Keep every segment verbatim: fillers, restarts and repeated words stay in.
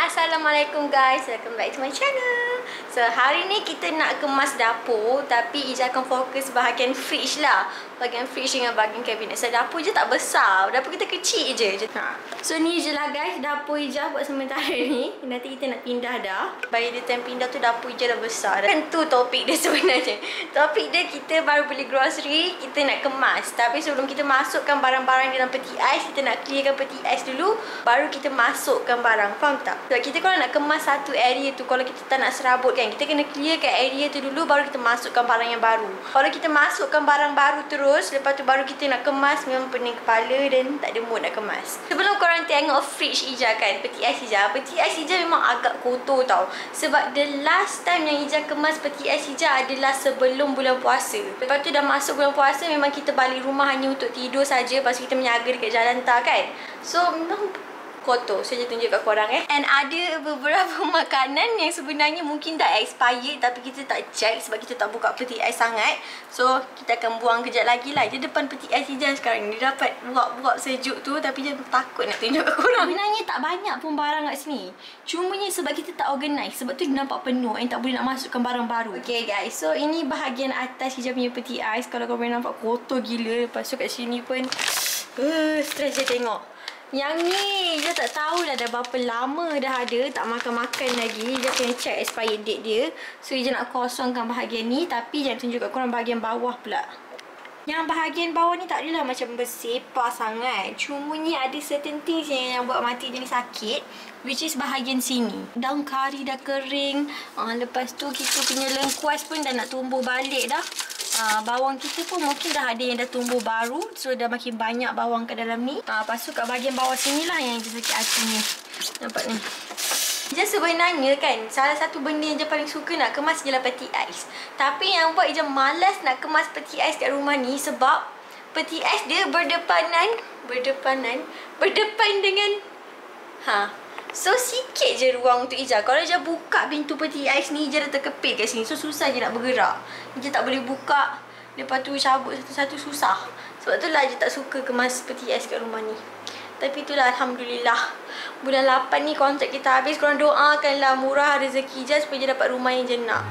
Assalamualaikum guys, welcome back to my channel. So hari ni kita nak kemas dapur, tapi Ija akan fokus bahagian fridge lah. Bahagian fridge dengan bahagian kabinet. So dapur je tak besar, dapur kita kecil je. ha. So ni je lah guys, dapur Ija buat sementara ni. Nanti kita nak pindah dah. Bagi dia time pindah tu dapur Ija dah besar. Kan tu topik dia sebenarnya. Topik dia kita baru beli grocery, kita nak kemas. Tapi sebelum kita masukkan barang-barang dalam peti ais, kita nak clearkan peti ais dulu, baru kita masukkan barang. Faham tak? Sebab kita kalau nak kemas satu area tu, kalau kita tak nak serabut kan, kita kena clearkan area tu dulu, baru kita masukkan barang yang baru. Kalau kita masukkan barang baru terus, lepas tu baru kita nak kemas, memang pening kepala dan tak ada mood nak kemas. Sebelum korang tengok fridge Ija kan, peti ais Ija, peti ais Ija memang agak kotor tau. Sebab the last time yang Ija kemas peti ais Ija adalah sebelum bulan puasa. Lepas tu dah masuk bulan puasa, memang kita balik rumah hanya untuk tidur saja. Lepas tu kita menyaga dekat jalan tar kan. So memang kotor. Saya tunjuk kat korang eh. And ada beberapa makanan yang sebenarnya mungkin dah expired, tapi kita tak check sebab kita tak buka peti ais sangat. So kita akan buang kejap lagi lah. Dia depan peti ais Ija sekarang ni. Dia dapat buat-buat sejuk tu, tapi dia takut nak tunjuk kat korang. Sebenarnya tak banyak pun barang kat sini. Cumanya sebab kita tak organize, sebab tu dia nampak penuh and tak boleh nak masukkan barang baru. Okay guys, so ini bahagian atas Ija punya peti ais. Kalau korang nampak kotor gila. Lepas tu kat sini pun uh, stress je tengok. Yang ni, Ija tak tahu dah dah berapa lama dah ada, tak makan-makan lagi. Ija kena check expired date dia. So, Ija nak kosongkan bahagian ni, tapi jangan tunjuk kat korang bahagian bawah pula. Yang bahagian bawah ni tak adalah macam bersepah sangat. Cumanya ada certain things yang, yang buat mati Ija ni sakit, which is bahagian sini. Daun kari dah kering. Uh, lepas tu, kita punya lengkuas pun dah nak tumbuh balik dah. Uh, bawang kita pun mungkin dah ada yang dah tumbuh baru. So dah makin banyak bawang kat dalam ni. uh, Lepas tu kat bahagian bawah sini lah yang Ija sakit hati ni. Nampak ni. Ija sebenarnya kan, salah satu benda yang Ija paling suka nak kemas ialah peti ais. Tapi yang buat Ija malas nak kemas peti ais kat rumah ni, sebab peti ais dia berdepanan Berdepanan Berdepan dengan Ha So, sikit je ruang untuk Ija. Kalau Ija buka pintu peti ais ni, Ija dah terkepit kat sini. So, susah je nak bergerak. Ija tak boleh buka. Lepas tu cabut satu-satu susah. Sebab tu lah Ija tak suka kemas peti ais kat rumah ni. Tapi itulah, Alhamdulillah. Bulan lapan ni kontrak kita habis. Korang doakanlah murah rezeki Ija supaya Ija dapat rumah yang Ija nak.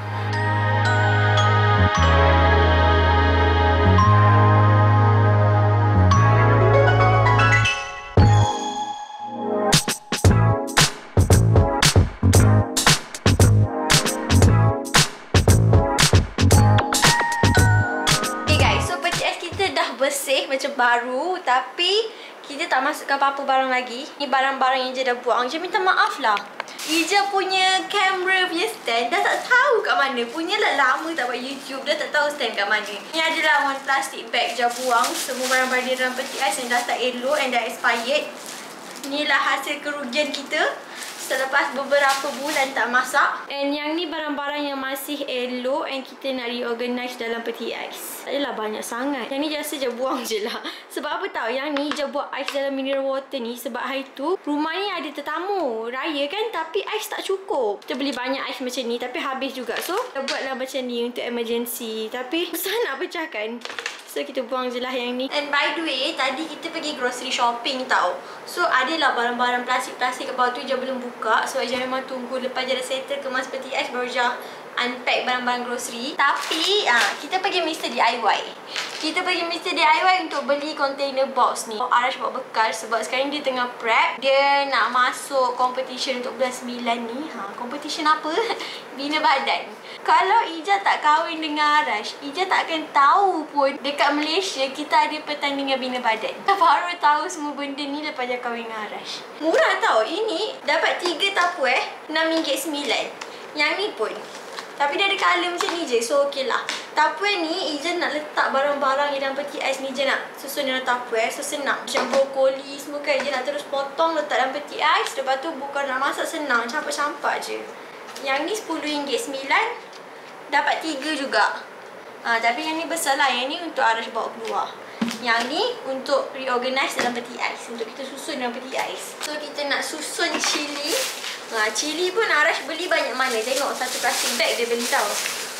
Bersih macam baru, tapi kita tak masukkan apa-apa barang lagi. Ni barang-barang yang Ija dah buang. Ija minta maaf lah. Ija punya kamera punya stand dah tak tahu kat mana. Punya lah lama tak buat YouTube, dah tak tahu stand kat mana. Ni adalah one plastic bag Ija buang. Semua barang-barang dia dalam peti ais yang dah tak elok and dah expired. Inilah hasil kerugian kita selepas beberapa bulan tak masak. And yang ni barang-barang yang masih elok and kita nak reorganize dalam peti ais. Tak adalah banyak sangat. Yang ni rasa je buang je lah. Sebab apa tahu, yang ni je buat ais dalam mineral water ni sebab hari tu rumah ni ada tetamu raya kan, tapi ais tak cukup. Kita beli banyak ais macam ni tapi habis juga. So kita buatlah macam ni untuk emergency, tapi susah nak pecahkan. So kita buang je lah yang ni. And by the way, tadi kita pergi grocery shopping tau. So adalah barang-barang plastik-plastik kat bawah tu Ija belum buka. So Ija memang tunggu lepas Ija dah settle kemas peti ais, baru Ija unpack barang-barang grocery. Tapi ah, kita pergi Mister D I Y. Kita pergi Mister D I Y untuk beli container box ni. Arash bawa bekal sebab sekarang dia tengah prep. Dia nak masuk competition untuk bulan sembilan ni. Ha, competition apa? Bina badan. Kalau Ija tak kahwin dengan Arash, Ija tak akan tahu pun dekat Malaysia kita ada pertandingan bina badan. Kita baru tahu semua benda ni lepas Ija kahwin dengan Arash. Murah tau. Ini dapat tiga tapu eh. enam ringgit sembilan. Yang ni pun. Tapi dia ada colour macam ni je. So okey lah. Tupperware ni Ija nak letak barang-barang yang dalam peti ais ni. Ija nak susun dalam Tupperware. So senang. Macam brokoli semua kan, Ija nak terus potong letak dalam peti ais. Lepas tu bukan nak masak, senang. Campak-campak je. Yang ni sepuluh ringgit sembilan. Dapat tiga juga. ha, Tapi yang ni besar lah. Yang ni untuk Arash bawa keluar. Yang ni untuk reorganize dalam peti ais. Untuk kita susun dalam peti ais. So kita nak susun cili. Ha, cili pun Arash beli banyak mana. Tengok satu plastik bag dia beli tau.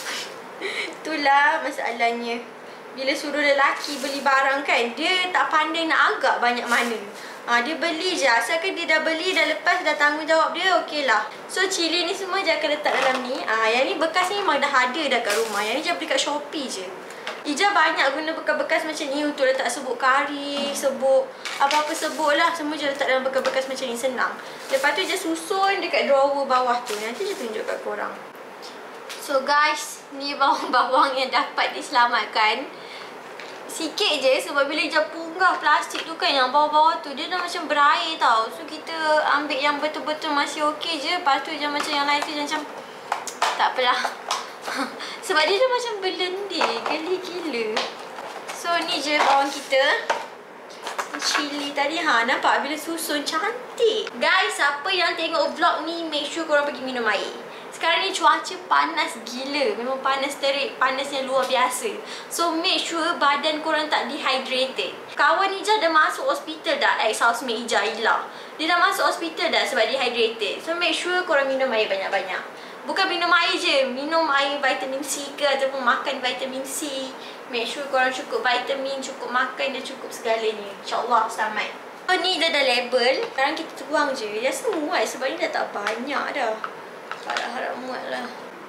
Itulah masalahnya. Bila suruh lelaki beli barang kan, dia tak pandai nak agak banyak mana. Ha, dia beli je. Asalkan dia dah beli, dah lepas, dah tanggungjawab dia, okey lah. So, cili ni semua je akan letak dalam ni. Ha, yang ni bekas ni memang dah ada dah kat rumah. Yang ni je beli kat Shopee je. Ija banyak guna bekas-bekas macam ni untuk letak serbuk kari, serbuk apa-apa serbuk lah. Semua je letak dalam bekas-bekas macam ni, senang. Lepas tu je susun dekat drawer bawah tu. Nanti je tunjuk kat korang. So guys, ni bawang-bawang yang dapat diselamatkan. Sikit je sebab bila Ija punggah plastik tu kan, yang bawah-bawah tu dia dah macam berair tau. So kita ambil yang betul-betul masih okey je. Lepas tu je macam yang lain tu macam tak apalah. Sebab dia dah macam berlendir, geli gila. So ni je bawang kita. Cili tadi, ha, nampak bila susun cantik. Guys, siapa yang tengok vlog ni, make sure korang pergi minum air. Sekarang ni cuaca panas gila. Memang panas terik. Panas yang luar biasa. So make sure badan korang tak dehydrated. Kawan Ija dah masuk hospital dah. Ex-housemate Ija, Ila. Dia dah masuk hospital dah sebab dehydrated. So make sure korang minum air banyak-banyak. Bukan minum air je. Minum air vitamin C ke ataupun makan vitamin C. Make sure korang cukup vitamin, cukup makan dan cukup segalanya. InsyaAllah selamat. So ni dah ada label. Sekarang kita tuang je. Ya semua sebab ni dah tak banyak dah. Harap-harap muat lah.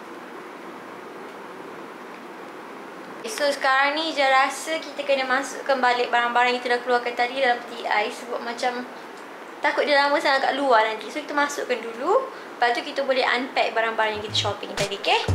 So sekarang ni je rasa kita kena masukkan balik barang-barang yang kita dah keluarkan tadi dalam peti ais. Sebab macam takut dia lama sangat kat luar nanti. So kita masukkan dulu. Lepas tu kita boleh unpack barang-barang yang kita shopping tadi, okay?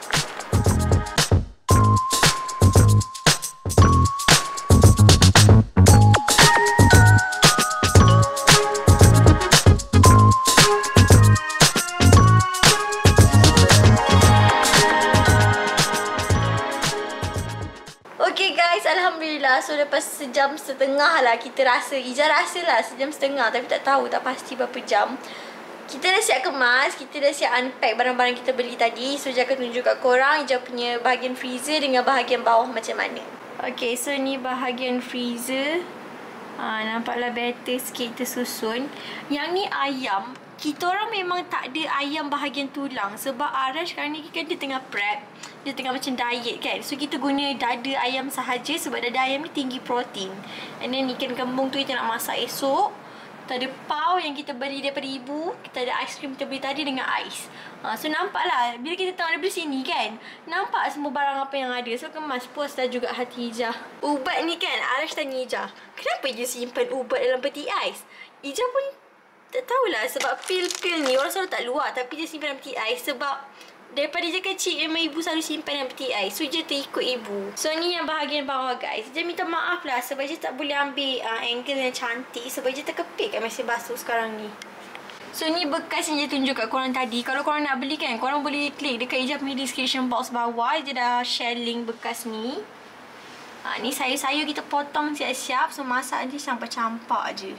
Alhamdulillah, so lepas sejam setengah lah kita rasa, Ija rasa lah sejam setengah tapi tak tahu, tak pasti berapa jam. Kita dah siap kemas, kita dah siap unpack barang-barang kita beli tadi. So Ija akan tunjuk kat korang Ija punya bahagian freezer dengan bahagian bawah macam mana. Okay, so ni bahagian freezer. ha, Nampaklah better sikit kita susun. Yang ni ayam. Kita orang memang tak ada ayam bahagian tulang. Sebab Arash sekarang ni kan dia tengah prep. Dia tengah macam diet kan. So kita guna dada ayam sahaja. Sebab dada ayam ni tinggi protein. And then ikan kembung tu kita nak masak esok. Kita ada pau yang kita beli daripada ibu. Kita ada aiskrim kita beli tadi dengan ais. ha, So nampaklah bila kita tengok dari sini kan, nampak semua barang apa yang ada. So kemas, puas dah juga hati Ija. Ubat ni kan, Arash tanya Ija, kenapa je simpan ubat dalam peti ais? Ija pun tak tahulah sebab pil-pil ni orang selalu tak luar tapi dia simpan dalam peti ais. Sebab daripada dia kecil memang ibu selalu simpan dalam peti ais. So dia terikut ibu. So ni yang bahagian bawah guys. Dia minta maaf lah sebab dia tak boleh ambil uh, angle yang cantik. Sebab dia terkepit kan masih basuh sekarang ni. So ni bekas yang dia tunjuk kat korang tadi. Kalau korang nak beli kan, korang boleh klik dekat Ija punya description box bawah. Dia dah share link bekas ni. Ha, ni sayur-sayur kita potong siap-siap. So masak je campak-campak je.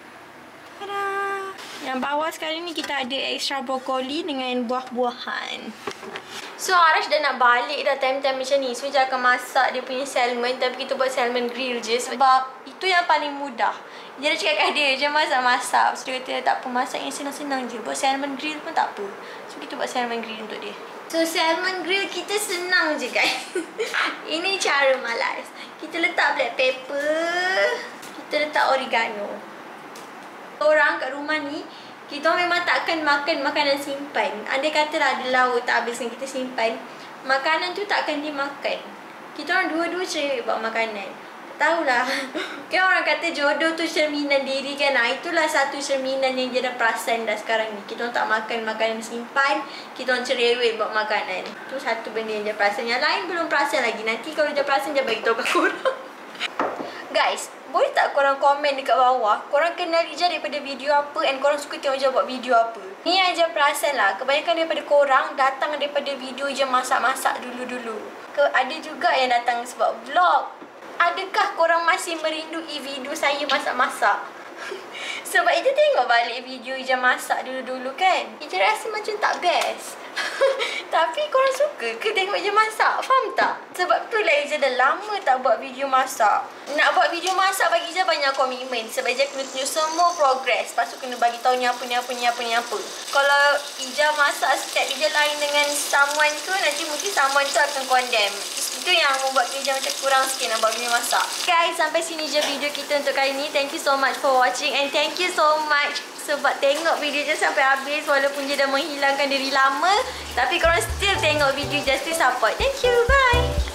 Tada! Yang bawah sekarang ni kita ada extra brokoli dengan buah-buahan. So Arash dah nak balik dah time-time macam ni. So dia akan masak dia punya salmon. Tapi kita buat salmon grill je. Sebab itu yang paling mudah. Dia dah cakap kat dia, dia masak-masak. So dia kata tak apa, masak yang senang-senang je. Buat salmon grill pun tak apa. So kita buat salmon grill untuk dia. So salmon grill kita senang je guys. Ini cara malas. Kita letak black pepper. Kita letak oregano. Orang kat rumah ni, kita memang takkan makan makanan simpan. Andai katalah ada lauk tak habis yang kita simpan, makanan tu takkan dimakan. Kita orang dua-dua cerewet buat makanan. Tahulah. Kan orang kata jodoh tu cerminan diri kan. Nah, itulah satu cerminan yang dia dah perasan dah sekarang ni. Kita orang tak makan makanan simpan, kita orang cerewet buat makanan. Tu satu benda yang dia perasan. Yang lain belum perasan lagi. Nanti kalau dia perasan, dia bagi tahu kat korang. Guys, boleh tak korang komen dekat bawah korang kenal Ija daripada video apa and korang suka tengok Ija buat video apa? Ni yang Ija perasan lah, kebanyakan daripada korang datang daripada video Ija masak-masak dulu-dulu. Ke ada juga yang datang sebab vlog. Adakah korang masih merindui video saya masak-masak? Sebab Ija tengok balik video Ija masak dulu-dulu kan, Ija rasa macam tak best. Tapi korang suka ke tengok Ija masak? Faham tak? Sebab tu lah Ija dah lama tak buat video masak. Nak buat video masak bagi Ija banyak komitmen. Sebab Ija kena tunjuk semua progress. Lepas tu kena bagi tahu ni apa, ni apa, ni apa, ni apa. Kalau Ija masak step Ija lain dengan someone tu, nanti mungkin someone tu akan condemn. Itu yang membuat kerja macam kurang sikit nak buat video masak. Guys, sampai sini je video kita untuk kali ni. Thank you so much for watching and thank you so much sebab tengok video je sampai habis. Walaupun je dah menghilangkan diri lama, tapi korang still tengok video, just to support. Thank you, bye.